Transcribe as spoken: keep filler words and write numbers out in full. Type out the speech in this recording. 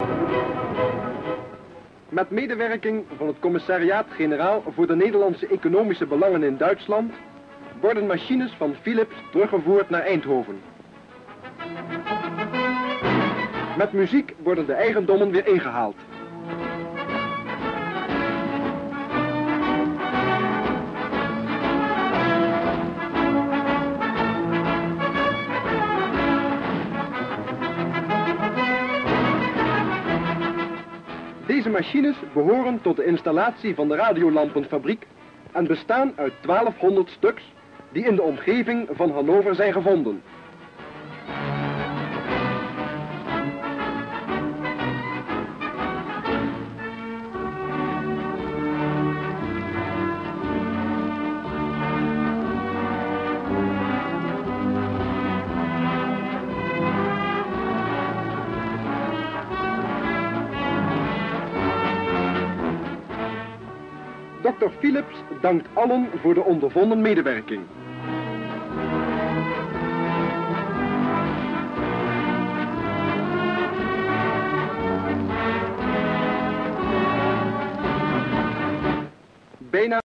Met medewerking van het Commissariaat-Generaal voor de Nederlandse Economische Belangen in Duitsland worden machines van Philips teruggevoerd naar Eindhoven. Met muziek worden de eigendommen weer ingehaald. Deze machines behoren tot de installatie van de radiolampenfabriek en bestaan uit twaalfhonderd stuks die in de omgeving van Hannover zijn gevonden. dokter Philips dankt allen voor de ondervonden medewerking. Bijna